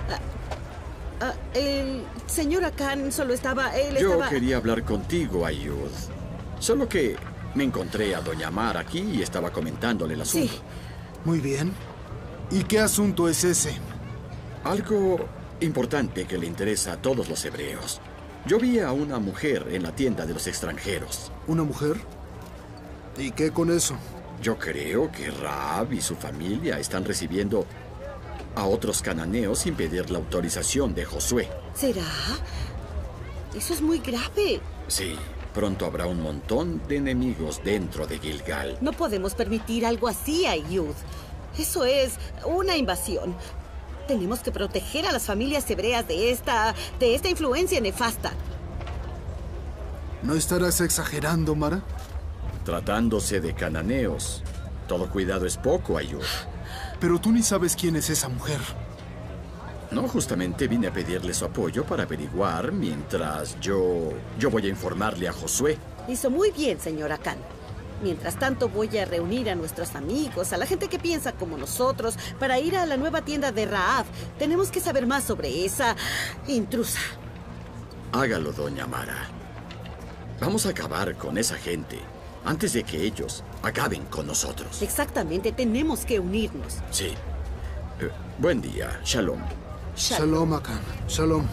El señor Akan solo estaba... Yo quería hablar contigo, Ayud. Solo que me encontré a doña Mara aquí y estaba comentándole el asunto. Sí. Muy bien. ¿Y qué asunto es ese? Algo importante que le interesa a todos los hebreos. Yo vi a una mujer en la tienda de los extranjeros. ¿Una mujer? ¿Y qué con eso? Yo creo que Raab y su familia están recibiendo a otros cananeos sin pedir la autorización de Josué. ¿Será? Eso es muy grave. Sí, pronto habrá un montón de enemigos dentro de Gilgal. No podemos permitir algo así, Ayud. Eso es una invasión. Tenemos que proteger a las familias hebreas de esta influencia nefasta. ¿No estarás exagerando, Mara? Tratándose de cananeos, todo cuidado es poco, Ayud. Pero tú ni sabes quién es esa mujer. No, justamente vine a pedirle su apoyo para averiguar mientras yo voy a informarle a Josué. Hizo muy bien, señor Akan. Mientras tanto, voy a reunir a nuestros amigos, a la gente que piensa como nosotros, para ir a la nueva tienda de Raab. Tenemos que saber más sobre esa intrusa. Hágalo, doña Mara. Vamos a acabar con esa gente antes de que ellos acaben con nosotros. Exactamente, tenemos que unirnos. Sí. Buen día. Shalom. Shalom, Akan. Shalom.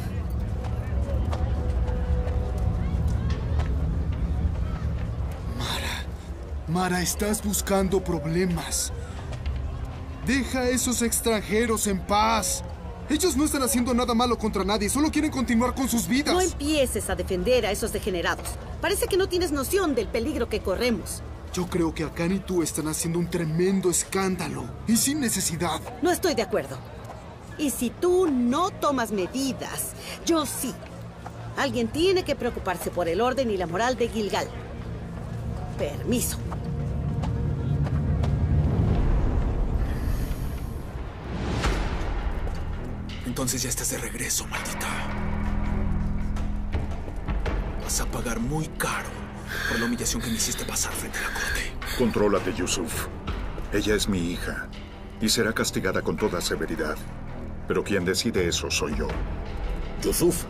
Mara, estás buscando problemas. Deja a esos extranjeros en paz. Ellos no están haciendo nada malo contra nadie, solo quieren continuar con sus vidas. No empieces a defender a esos degenerados. Parece que no tienes noción del peligro que corremos. Yo creo que Akan y tú están haciendo un tremendo escándalo, y sin necesidad. No estoy de acuerdo. Y si tú no tomas medidas, yo sí. Alguien tiene que preocuparse por el orden y la moral de Gilgal. Permiso. Entonces ya estás de regreso, maldita. Vas a pagar muy caro por la humillación que me hiciste pasar frente a la corte. Contrólate, Yusuf. Ella es mi hija y será castigada con toda severidad. Pero quien decide eso soy yo. Yusuf.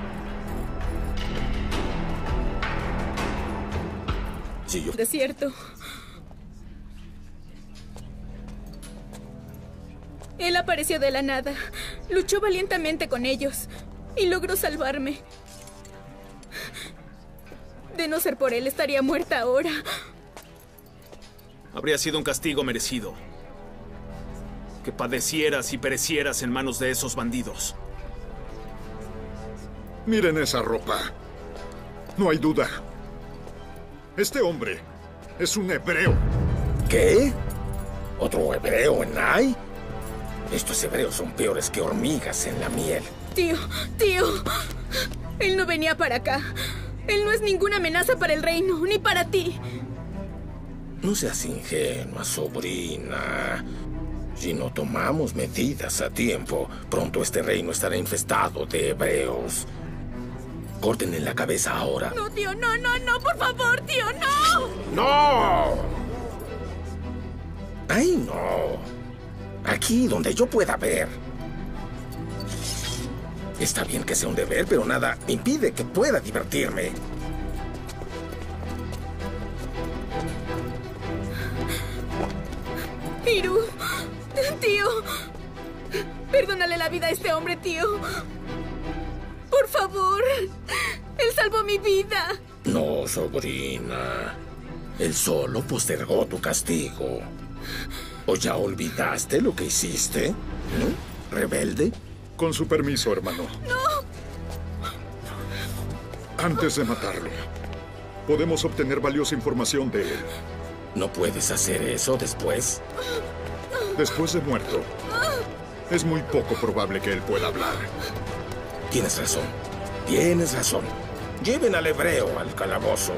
Sí, yo... Desierto. Él apareció de la nada. Luchó valientemente con ellos y logró salvarme. De no ser por él, estaría muerta ahora. Habría sido un castigo merecido. Que padecieras y perecieras en manos de esos bandidos. Miren esa ropa. No hay duda. Este hombre es un hebreo. ¿Qué? ¿Otro hebreo en Ai? Estos hebreos son peores que hormigas en la miel. Tío, tío. Él no venía para acá. Él no es ninguna amenaza para el reino, ni para ti. No seas ingenua, sobrina. Si no tomamos medidas a tiempo, pronto este reino estará infestado de hebreos. Córtenle la cabeza ahora. No, tío, no, no, no, por favor, tío, no. ¡No! ¡Ay, no! Aquí, donde yo pueda ver. Está bien que sea un deber, pero nada impide que pueda divertirme. Iru, tío. Perdónale la vida a este hombre, tío. Por favor. Él salvó mi vida. No, sobrina. Él solo postergó tu castigo. ¿O ya olvidaste lo que hiciste? ¿Rebelde? Con su permiso, hermano. No. Antes de matarlo, podemos obtener valiosa información de él. ¿No puedes hacer eso después? Después de muerto, es muy poco probable que él pueda hablar. Tienes razón. Tienes razón. Lleven al hebreo al calabozo.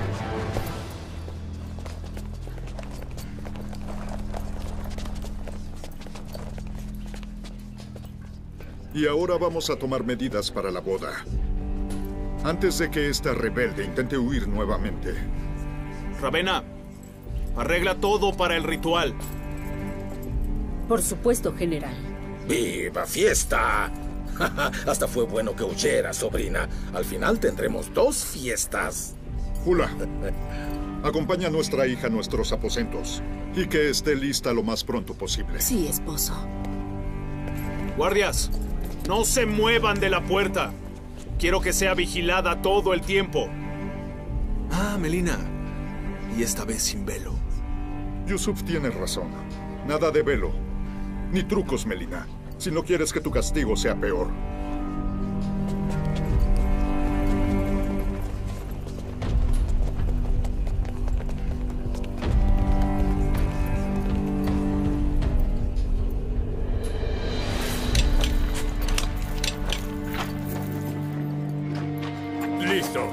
Y ahora vamos a tomar medidas para la boda. Antes de que esta rebelde intente huir nuevamente. Ravena, arregla todo para el ritual. Por supuesto, general. ¡Viva fiesta! Hasta fue bueno que huyera, sobrina. Al final tendremos 2 fiestas. Hula, acompaña a nuestra hija a nuestros aposentos. Y que esté lista lo más pronto posible. Sí, esposo. Guardias, no se muevan de la puerta. Quiero que sea vigilada todo el tiempo. Ah, Melina. Y esta vez sin velo. Yusuf tiene razón. Nada de velo. Ni trucos, Melina. Si no quieres que tu castigo sea peor. Listo.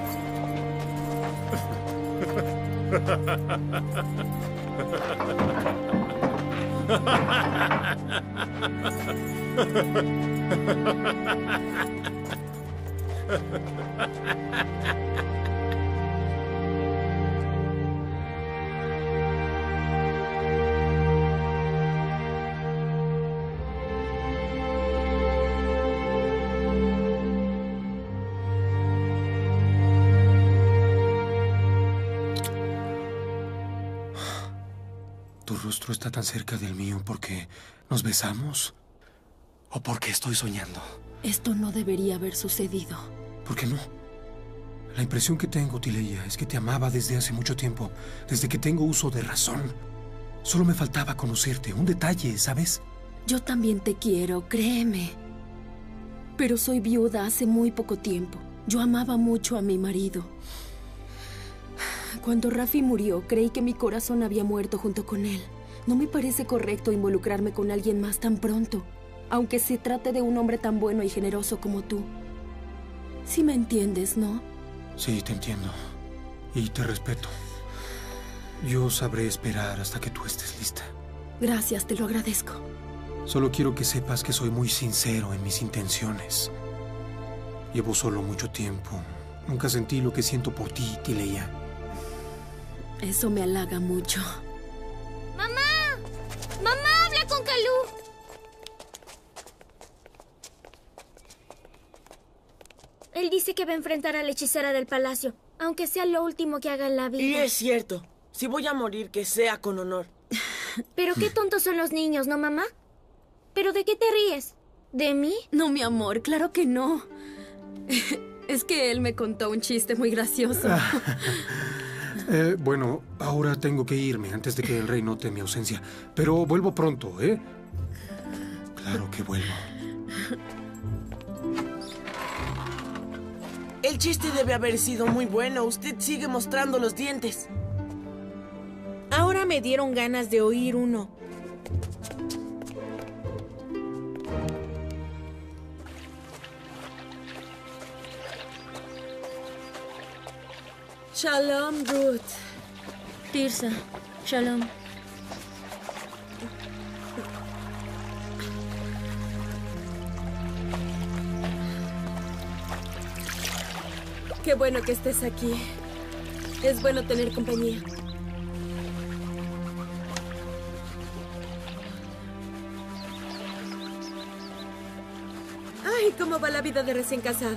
Tu rostro está tan cerca del mío porque nos besamos o porque estoy soñando. Esto no debería haber sucedido. ¿Por qué no? La impresión que tengo, Tileia, es que te amaba desde hace mucho tiempo, desde que tengo uso de razón. Solo me faltaba conocerte, un detalle, ¿sabes? Yo también te quiero, créeme. Pero soy viuda hace muy poco tiempo. Yo amaba mucho a mi marido. Cuando Rafi murió, creí que mi corazón había muerto junto con él. No me parece correcto involucrarme con alguien más tan pronto, aunque se trate de un hombre tan bueno y generoso como tú. Sí me entiendes, ¿no? Sí, te entiendo. Y te respeto. Yo sabré esperar hasta que tú estés lista. Gracias, te lo agradezco. Solo quiero que sepas que soy muy sincero en mis intenciones. Llevo solo mucho tiempo. Nunca sentí lo que siento por ti, Tileia. Eso me halaga mucho. ¡Mamá! ¡Mamá, habla con Kalú! Él dice que va a enfrentar a la hechicera del palacio, aunque sea lo último que haga en la vida. Y es cierto. Si voy a morir, que sea con honor. Pero qué tontos son los niños, ¿no, mamá? ¿Pero de qué te ríes? ¿De mí? No, mi amor, claro que no. Es que él me contó un chiste muy gracioso. Bueno, ahora tengo que irme antes de que el rey note mi ausencia. Pero vuelvo pronto, ¿eh? Claro que vuelvo. El chiste debe haber sido muy bueno. Usted sigue mostrando los dientes. Ahora me dieron ganas de oír uno. Shalom, Ruth. Tirsa, shalom. Qué bueno que estés aquí. Es bueno tener compañía. Ay, ¿cómo va la vida de recién casada?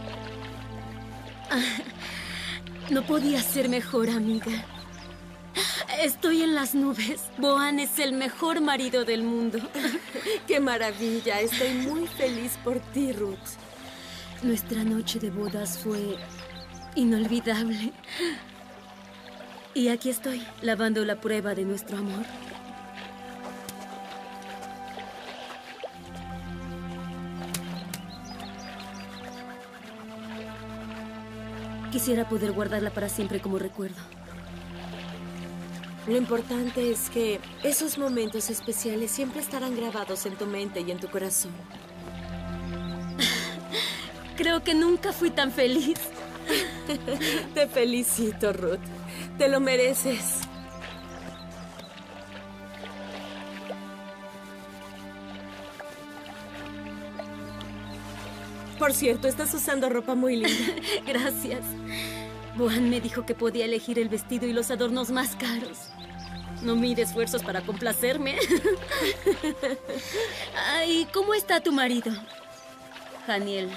No podía ser mejor, amiga. Estoy en las nubes. Boan es el mejor marido del mundo. ¡Qué maravilla! Estoy muy feliz por ti, Ruth. Nuestra noche de bodas fue inolvidable. Y aquí estoy, lavando la prueba de nuestro amor. Quisiera poder guardarla para siempre como recuerdo. Lo importante es que esos momentos especiales siempre estarán grabados en tu mente y en tu corazón. Creo que nunca fui tan feliz. Te felicito, Ruth. Te lo mereces. Por cierto, estás usando ropa muy linda. Gracias. Boan me dijo que podía elegir el vestido y los adornos más caros. No mide esfuerzos para complacerme. Ay, ¿cómo está tu marido? Haniel.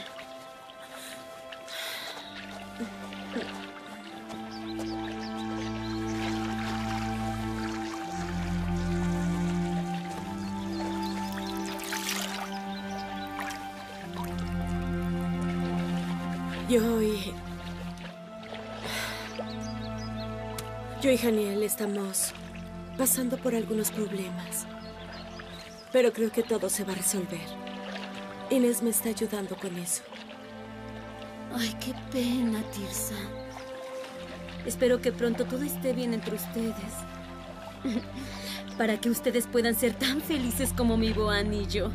Yo y Haniel estamos pasando por algunos problemas. Pero creo que todo se va a resolver. Inés me está ayudando con eso. Ay, qué pena, Tirsa. Espero que pronto todo esté bien entre ustedes. Para que ustedes puedan ser tan felices como mi Boan y yo.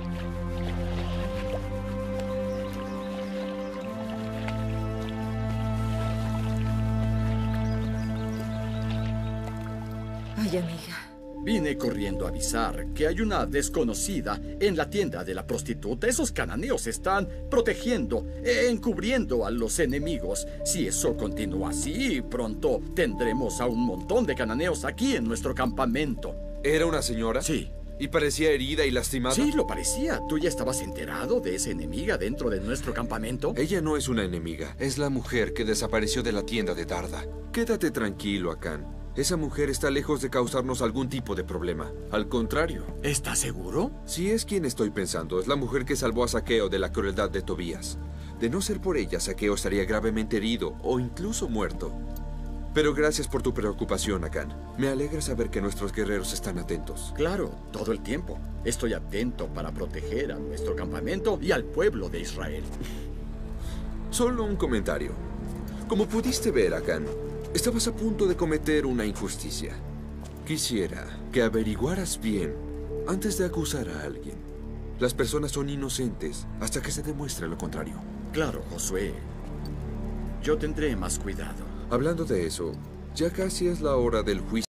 Ay, amiga. Vine corriendo a avisar que hay una desconocida en la tienda de la prostituta. Esos cananeos están protegiendo, encubriendo a los enemigos. Si eso continúa así, pronto tendremos a un montón de cananeos aquí en nuestro campamento. ¿Era una señora? Sí. ¿Y parecía herida y lastimada? Sí, lo parecía. ¿Tú ya estabas enterado de esa enemiga dentro de nuestro campamento? Ella no es una enemiga. Es la mujer que desapareció de la tienda de Darda. Quédate tranquilo, Akan. Esa mujer está lejos de causarnos algún tipo de problema. Al contrario. ¿Estás seguro? Sí, es quien estoy pensando. Es la mujer que salvó a Saqueo de la crueldad de Tobías. De no ser por ella, Saqueo estaría gravemente herido o incluso muerto. Pero gracias por tu preocupación, Akan. Me alegra saber que nuestros guerreros están atentos. Claro, todo el tiempo. Estoy atento para proteger a nuestro campamento y al pueblo de Israel. Solo un comentario. Como pudiste ver, Akan, estabas a punto de cometer una injusticia. Quisiera que averiguaras bien antes de acusar a alguien. Las personas son inocentes hasta que se demuestre lo contrario. Claro, Josué. Yo tendré más cuidado. Hablando de eso, ya casi es la hora del juicio.